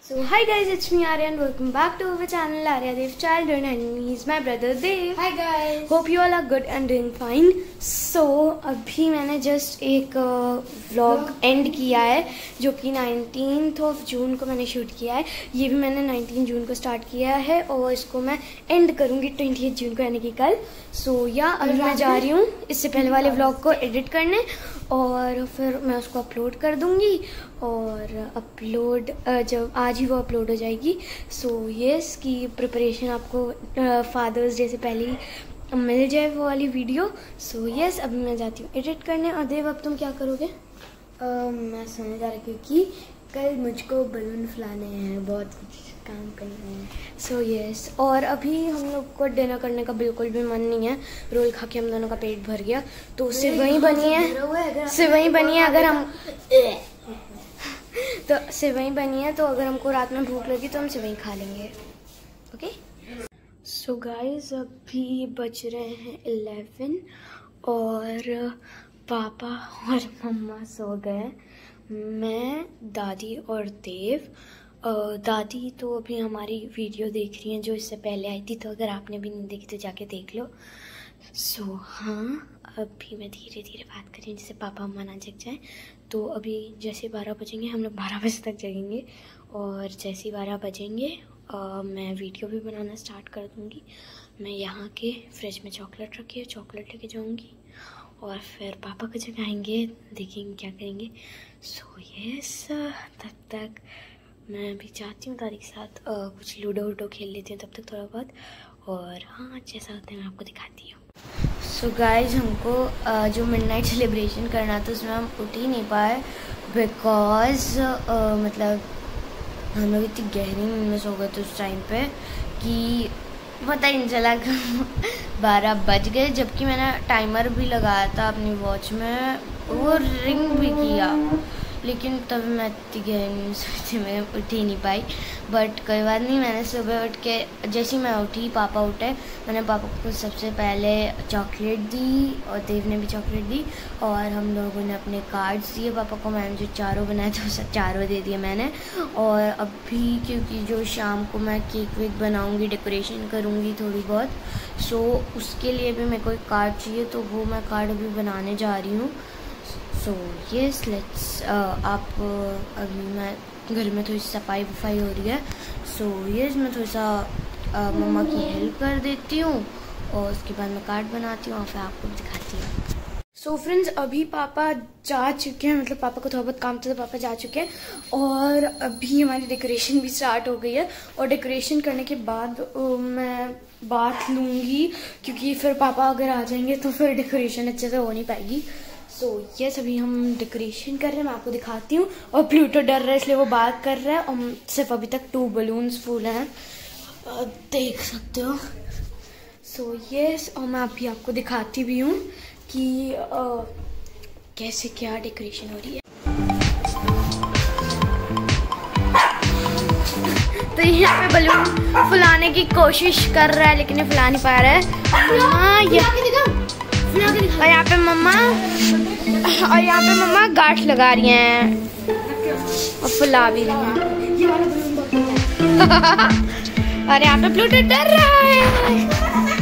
So hi guys, it's me Arya and welcome back to our channel Arya Dev Childhood and he's my brother Dev. Hi guys. Hope you all are good and doing fine. So अभी मैंने just एक vlog end किया है जो कि 19th of June को मैंने shoot किया है. ये भी मैंने 19 जून को स्टार्ट किया है और इसको मैं एंड करूँगी 28 जून को यानी कि कल. सो या अभी मैं जा रही हूँ इससे पहले वाले व्लॉग को एडिट करने और फिर मैं उसको अपलोड कर दूँगी और अपलोड जब आज ही वो अपलोड हो जाएगी. सो यस की प्रिपरेशन आपको फादर्स डे से पहले ही मिल जाए वो वाली वीडियो. सो यस अभी मैं जाती हूँ एडिट करने. और देव अब तुम क्या करोगे? मैं सोने जा रही हूँ क्योंकि कल मुझको बलून फुलाने हैं, बहुत कुछ काम करना है. सो यस और अभी हम लोग को डिनर करने का बिल्कुल भी मन नहीं है. रोल खा के हम दोनों का पेट भर गया तो सेवई बनी है. सेवई बनी है अगर हम तो सेवई बनी है तो अगर हमको रात में भूख लगी तो हम सेवई खा लेंगे. ओके. सो गाइस अभी बज रहे हैं 11 और पापा और मम्मा सो गए. मैं, दादी और देव. दादी तो अभी हमारी वीडियो देख रही हैं जो इससे पहले आई थी, तो अगर आपने भी नहीं देखी तो जाके देख लो. सो हाँ अभी मैं धीरे धीरे बात कर रही हूँ जिससे पापा मम्मा ना जग जाए. तो अभी जैसे 12 बजेंगे हम लोग 12 बजे तक जगेंगे और जैसे 12 बजेंगे मैं वीडियो भी बनाना स्टार्ट कर दूँगी. मैं यहाँ के फ्रिज में चॉकलेट रखी है, चॉकलेट लेके जाऊँगी और फिर पापा को जगाएंगे, देखेंगे क्या करेंगे. सो यस तब तक मैं भी चाहती हूँ दादी के साथ कुछ लूडो वूडो खेल लेती हूँ तब तक थोड़ा बहुत. और हाँ जैसा होता है मैं आपको दिखाती हूँ. सो गाइज हमको जो मिडनाइट सेलिब्रेशन करना था उसमें हम उठ ही नहीं पाए बिकॉज मतलब हम लोग इतनी गहरी नींद में सो गए थे उस टाइम पे कि पता ही नहीं चला 12 बज गए. जबकि मैंने टाइमर भी लगाया था अपनी वॉच में, वो रिंग भी किया, लेकिन तब मैं इतनी गहरी सोची मैं उठ ही नहीं पाई. बट कोई बात नहीं. मैंने सुबह उठ के जैसे ही मैं उठी पापा उठे, मैंने पापा को सबसे पहले चॉकलेट दी और देव ने भी चॉकलेट दी और हम लोगों ने अपने कार्ड्स दिए पापा को. मैंने जो चारों बनाए थे वो चारों दे दिए मैंने. और अभी क्योंकि जो शाम को मैं केक वेक बनाऊँगी, डेकोरेशन करूँगी थोड़ी बहुत, सो उसके लिए भी मेरे को एक कार्ड चाहिए तो वो मैं कार्ड अभी बनाने जा रही हूँ. सो यस लेट्स आप अभी मैं घर में थोड़ी सफाई वफाई हो रही है. सो यस मैं थोड़ा सा मम्मा की हेल्प कर देती हूँ और उसके बाद मैं कार्ड बनाती हूँ और फिर आपको दिखाती हूँ. सो फ्रेंड्स अभी पापा जा चुके हैं, मतलब पापा को थोड़ा बहुत काम था तो पापा जा चुके हैं और अभी हमारी डेकोरेशन भी स्टार्ट हो गई है. और डेकोरेशन करने के बाद मैं बात लूँगी क्योंकि फिर पापा अगर आ जाएंगे तो फिर डेकोरेशन अच्छे से हो नहीं पाएगी. सो यस अभी हम डेकोरेशन कर रहे हैं, मैं आपको दिखाती हूँ. और प्लूटो डर रहा है इसलिए वो बात कर रहा है और सिर्फ अभी तक 2 बलून्स फूल हैं, देख सकते हो. सो यस और मैं अभी आपको दिखाती भी हूँ कि कैसे क्या डेकोरेशन हो रही है. तो यहाँ पे बलून फुलाने की कोशिश कर रहा है लेकिन ये फुला नहीं पा रहा है. और यहाँ पे मम्मा गांठ लगा रही हैं और फुला भी रही हैं. और यहाँ पे प्लूटो डर रहा है.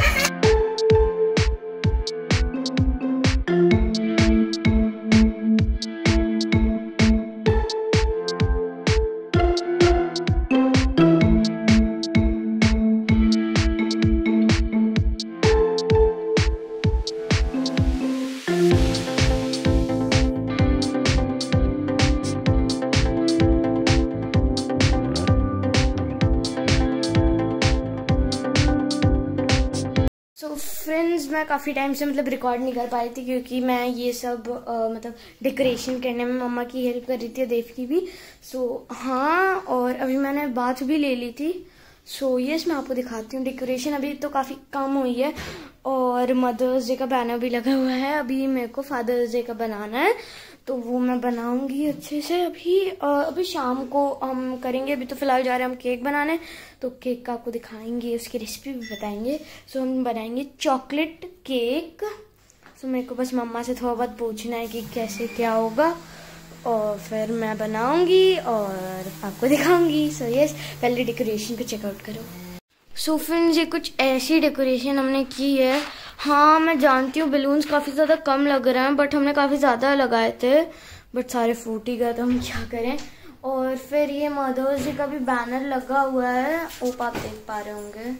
फ्रेंड्स मैं काफ़ी टाइम से मतलब रिकॉर्ड नहीं कर पाई थी क्योंकि मैं ये सब मतलब डेकोरेशन करने में मम्मा की हेल्प कर रही थी, देव की भी. सो हाँ और अभी मैंने बात भी ले ली थी. सो यस मैं आपको दिखाती हूँ डेकोरेशन. अभी तो काफ़ी कम हुई है और मदर्स डे का बैनर भी लगा हुआ है. अभी मेरे को फादर्स डे का बनाना है तो वो मैं बनाऊंगी अच्छे से. अभी शाम को हम करेंगे. अभी तो फिलहाल जा रहे हैं हम केक बनाने, तो केक का आपको दिखाएंगे, उसकी रेसिपी भी बताएंगे. सो हम बनाएंगे चॉकलेट केक. सो मेरे को बस मम्मा से थोड़ा बहुत पूछना है कि कैसे क्या होगा और फिर मैं बनाऊंगी और आपको दिखाऊंगी। सो यस, पहले डेकोरेशन को चेकआउट करो। सो फ्रेंड्स, ये कुछ ऐसी डेकोरेशन हमने की है। हाँ मैं जानती हूँ बलून्स काफ़ी ज़्यादा कम लग रहे हैं, बट हमने काफ़ी ज़्यादा लगाए थे, बट सारे फूट ही गए तो हम क्या करें। और फिर ये मदर्स डे का भी बैनर लगा हुआ है, ओप आप देख पा रहे होंगे।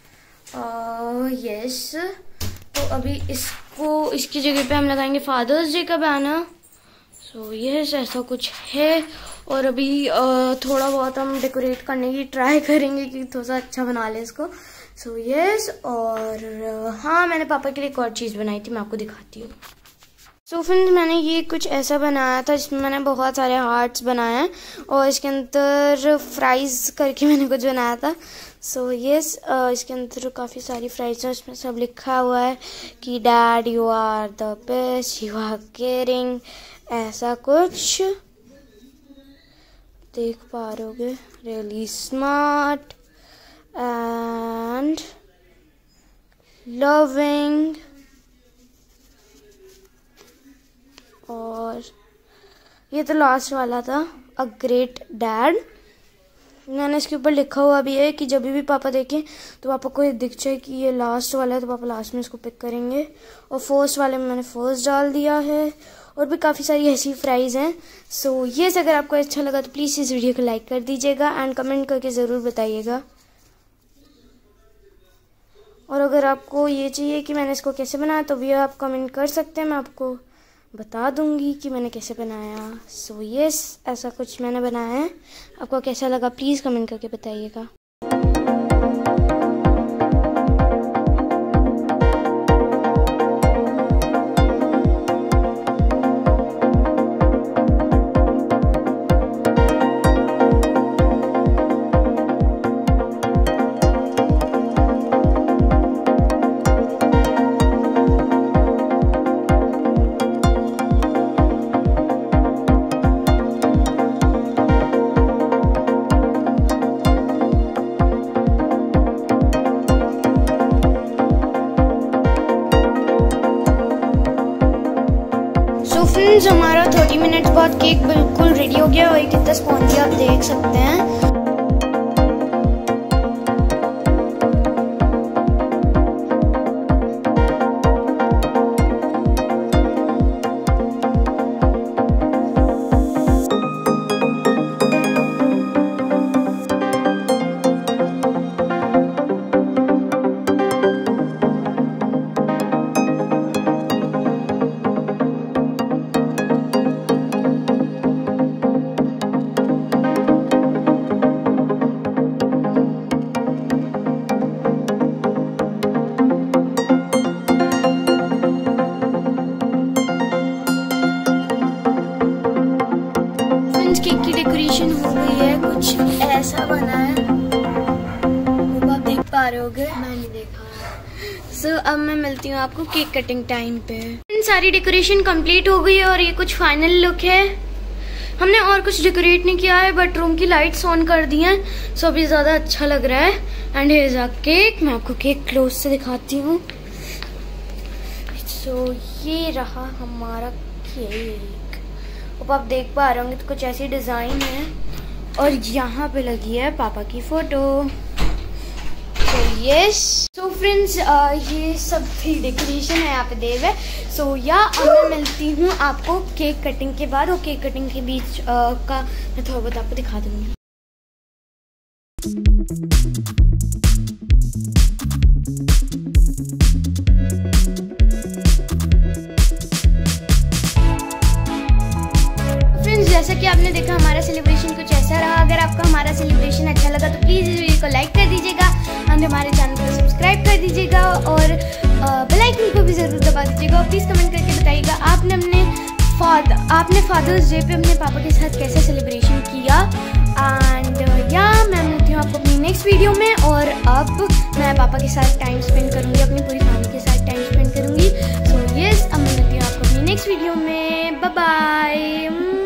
यस, तो अभी इसकी जगह पे हम लगाएंगे फादर्स डे का बैनर। सो यस, ऐसा कुछ है। और अभी थोड़ा बहुत हम डेकोरेट करने की ट्राई करेंगे कि थोड़ा सा अच्छा बना ले इसको। सो यस, और हाँ मैंने पापा के लिए एक और चीज़ बनाई थी, मैं आपको दिखाती हूँ। सो फ्रेंड्स, मैंने ये कुछ ऐसा बनाया था जिसमें मैंने बहुत सारे हार्ट्स बनाए हैं और इसके अंदर फ्राइज़ करके मैंने कुछ बनाया था। सो यस, इसके अंदर काफ़ी सारी फ्राइज हैं, इसमें सब लिखा हुआ है कि dad you are the best, you are caring, ऐसा कुछ देख पा रहे, रियली स्मार्ट एंड लविंग। और ये तो लास्ट वाला था, अ ग्रेट डैड। मैंने इसके ऊपर लिखा हुआ भी है कि जब भी पापा देखें तो पापा को ये दिख जाए कि ये लास्ट वाला है तो पापा लास्ट में इसको पिक करेंगे। और फर्स्ट वाले में मैंने फर्स्ट डाल दिया है। और भी काफ़ी सारी ऐसी फ्राइज़ हैं। सो ये अगर आपको अच्छा लगा तो प्लीज़ इस वीडियो को लाइक कर दीजिएगा एंड कमेंट करके ज़रूर बताइएगा। और अगर आपको ये चाहिए कि मैंने इसको कैसे बनाया तो भी आप कमेंट कर सकते हैं, मैं आपको बता दूंगी कि मैंने कैसे बनाया। सो यस, ऐसा कुछ मैंने बनाया है। आपको कैसा लगा प्लीज़ कमेंट करके बताइएगा। फ्रेंड्स, हमारा 30 मिनट बाद केक बिल्कुल रेडी हो गया और ये कितना स्पॉन्जी आप देख सकते हैं। केक की डेकोरेशन हो गई है, कुछ ऐसा बना है, वो आप देख पा रहे होगे, मैंने देखा। सो अब मैं मिलती हूँ आपको केक कटिंग टाइम पे। सारी डेकोरेशन कंप्लीट हो गई है और ये कुछ फाइनल लुक है। हमने और कुछ डेकोरेट नहीं किया है बट रूम की लाइट्स ऑन कर दी हैं, सो अभी ज़्यादा अच्छा लग रहा है। And here is a cake, मैं आपको केक क्लोज से दिखाती हूँ। सो ये रहा हमारा केक, अब आप देख पा रहे होंगे तो कुछ ऐसी डिज़ाइन है और यहाँ पे लगी है पापा की फ़ोटो। तो यस, सो फ्रेंड्स, ये सब भी डेकोरेशन है, यहाँ पे देव है। सो अब मैं मिलती हूँ आपको केक कटिंग के बाद, और केक कटिंग के बीच का मैं थोड़ा बहुत आपको दिखा दूँगी। जैसा कि आपने देखा हमारा सेलिब्रेशन कुछ ऐसा रहा। अगर आपको हमारा सेलिब्रेशन अच्छा लगा तो प्लीज़ इस वीडियो को लाइक कर दीजिएगा एंड हमारे चैनल को सब्सक्राइब कर दीजिएगा और बेल आइकन को भी ज़रूर दबा दीजिएगा। और प्लीज़ कमेंट करके बताइएगा आपने फादर्स डे पे अपने पापा के साथ कैसे सेलिब्रेशन किया। एंड मैं मिलती हूँ आपको अपनी नेक्स्ट वीडियो में। और अब मैं पापा के साथ टाइम स्पेंड करूँगी, अपनी पूरी फैमिली के साथ टाइम स्पेंड करूँगी। सो यस, अब मैं मिलती हूँ आपको अपनी नेक्स्ट वीडियो में। Bye bye.